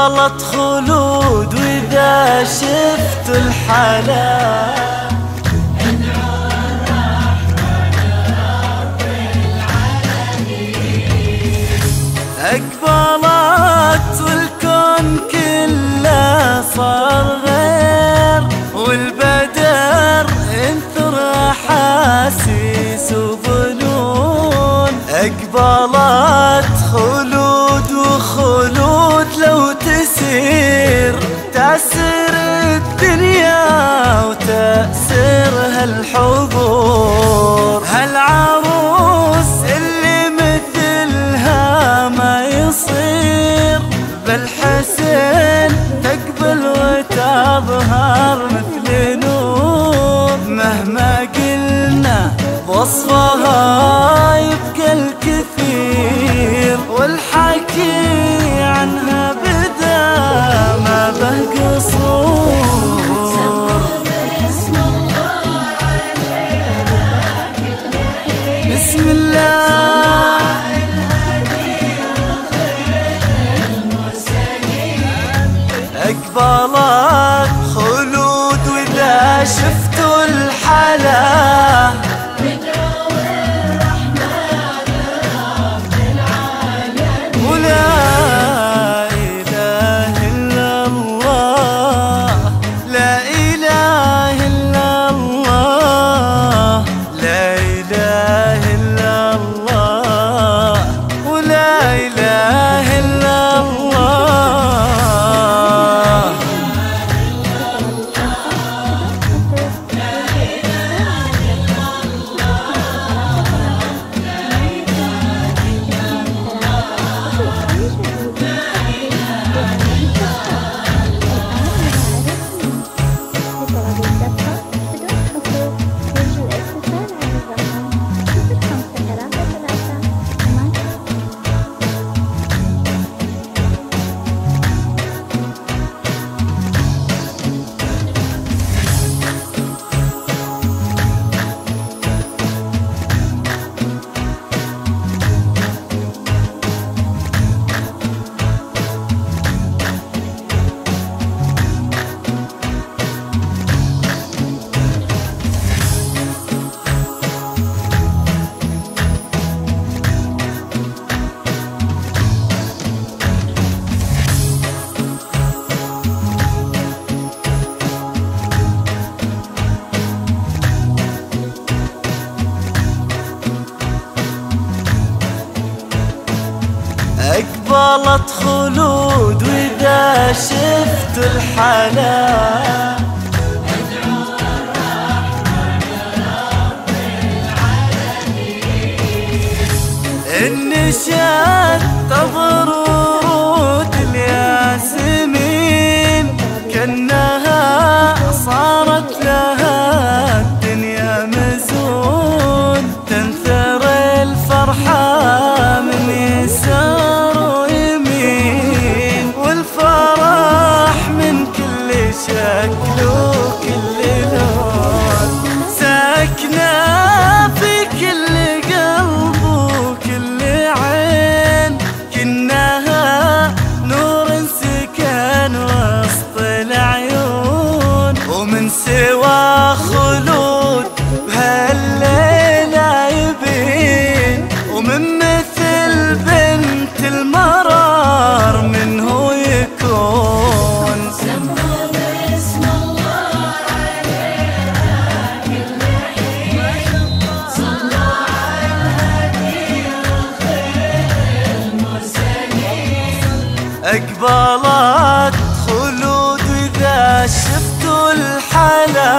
أقبلت خلود وإذا شفت الحلا أقبلت والكون كله صار غير، والبدر انثر أحاسيس وظنون. أقبلت خلود وخلود لو تسير تأسر الدنيا وتأسرها الحضور. هالعروس اللي مثلها ما يصير، بالحسن تقبل وتظهر مثل نور. مهما قلنا بوصفها يبقى الكثير، والحكي عنها بدا ما به قصور. بسم الله أقبلت خلود وإذا شفتوا الحلا ولا إله إلا الله، لا إله إلا الله، لا إله إلا الله، ولا إله إلا الله. أقبلت خلود وإذا شفت الحلا النشاد تضرورود الياسمين، كأنها صارت لها الدنيا مزون. تنثر الفرحة من يسار ويمين، والفرح من كل شكل وكل لون. ساكنة في كل قلب وكل عين، كأنها نور سكن وسط العيون. ومن سوى خلود بهالليلة يبين، ومن مثل بنت المرار منه يكون. سموا باسم الله عليها كل حين، صلوا على الهدي خير المرسلين. أقبلت خلود وإذا شفتوا الحلا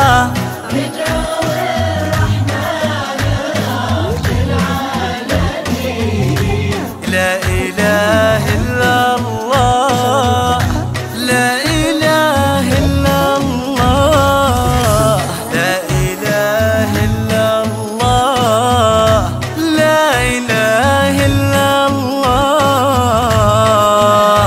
لا إله إلا الله، لا إله إلا الله، لا إله إلا الله، لا إله إلا الله.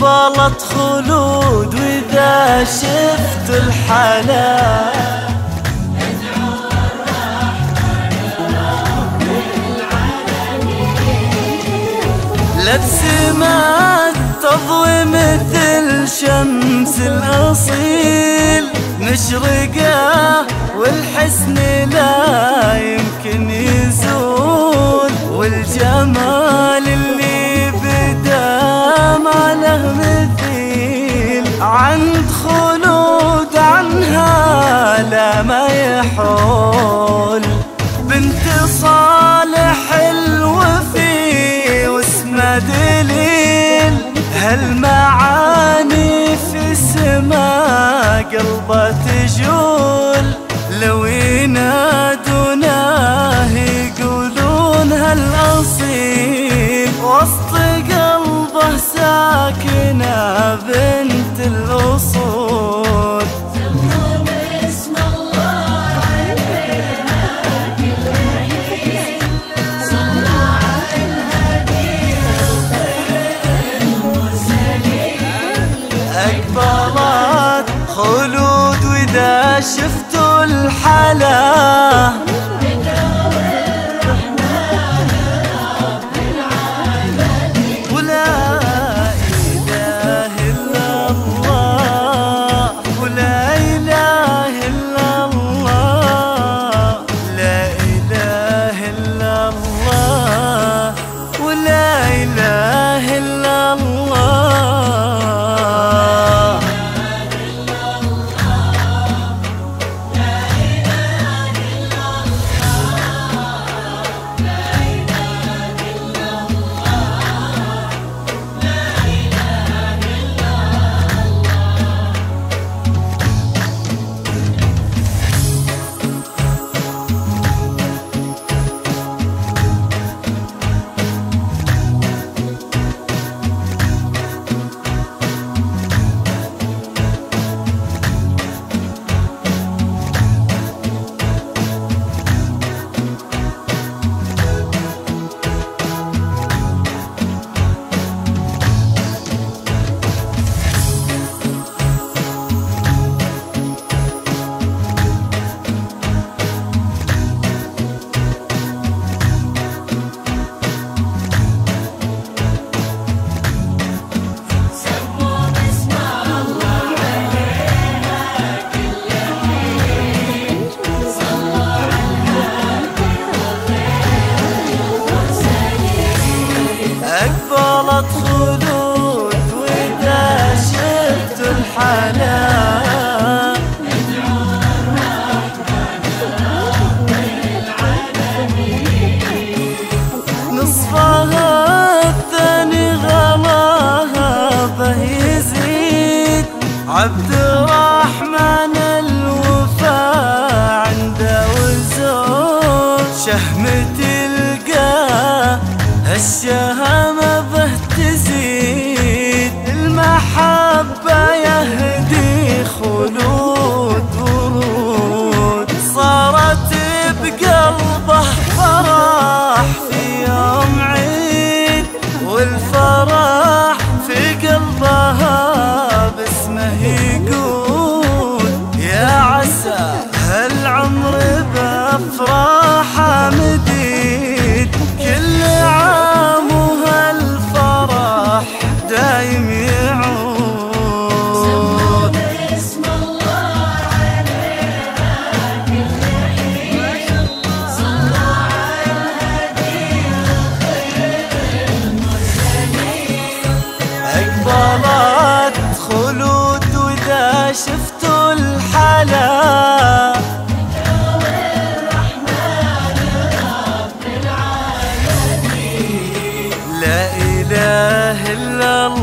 أقبلت خلود وإذا شفت الحلا لبسمات تضوي مثل شمس الأصيل مشرقة والحسن لا يمكن يزول، والجمال اللي بدا ما له مثيل عند خلود عنها لا ما يحول. بنت صالح الوفي واسمه دليل هالمعاني في سما قلبه تجول، لو ينادوناه يقولون هالأصيل وسط قلبه ساكنة بنت الأصول. أقبلت خلود وإذا شفتوا الحلا ولا إله إلا الله ولا إله إلا الله لا إله إلا الله ولا إله إلا الله. أقبلت خلود وإذا شفت الحلا نصفها الثاني غلاها به يزيد، عبد الرحمن الوفا عنده وزود شهم تلقاه الشهامة به تزيد، المحبة يهدي خلود ورود صارت بقلبه فرح في يوم عيد، والفرح في قلبها باسمه يقول يا عسى هالعمر بأفراحه مديد، كل عام وهالفرح دايم يعود. اسم الله عليها كل حين صلى على الهدي خير المرسلين. أقبلت خلود وإذا شفتوا الحلا لا إله إلا الله